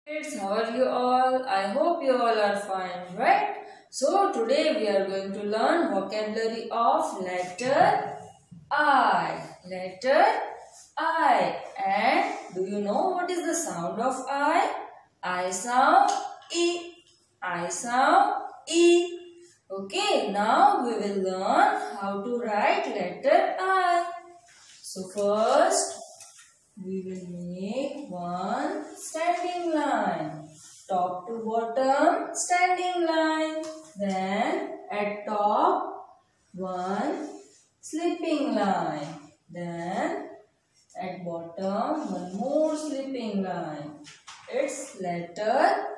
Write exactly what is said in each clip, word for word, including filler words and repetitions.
Kids, how are you all? I hope you all are fine, right? So today we are going to learn vocabulary of letter I. Letter I. And do you know what is the sound of I? I sound E. I sound E. Okay, now we will learn how to write letter I. So first we will make one standing line, top to bottom standing line. Then at top one slipping line. Then at bottom one more slipping line. It's letter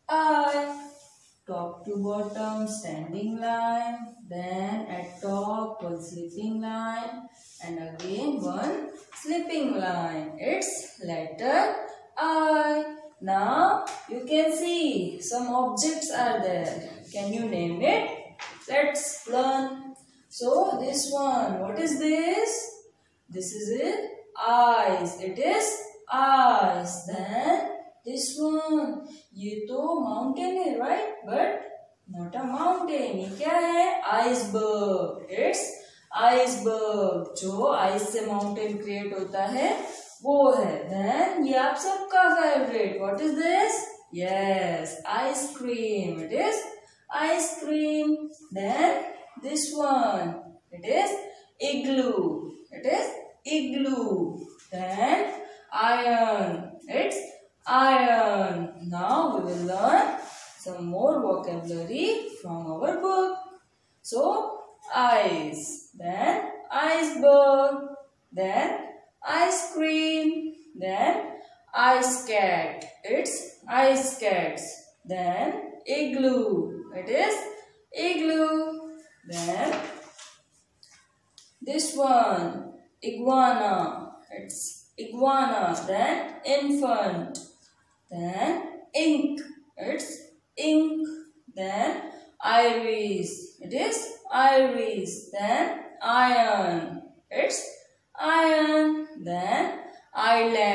I. Top to bottom standing line. Then at top one slipping line. And again one slipping line. It's letter I. Now you can see some objects are there. Can you name it? Let's learn. So this one, what is this? This is it. Eyes. It is eyes. Then this one, ये तो mountain है, right? But not a mountain. ये क्या है? Iceberg. It's iceberg. जो ice से mountain create होता है वो है. Then ये आप सबका favorite. What is this? Yes, ice cream. It is ice cream. Then this one. It is igloo. It is igloo. Then iron. It's iron. Now we will learn some more vocabulary from our book. So, ice, then iceberg, then ice cream, then ice cat. It's ice cats. Then igloo. It is igloo. Then this one, iguana. It's iguana. Then infant. Then ink. It's ink. Then iris. It is iris. Then iron. It's iron. Then island.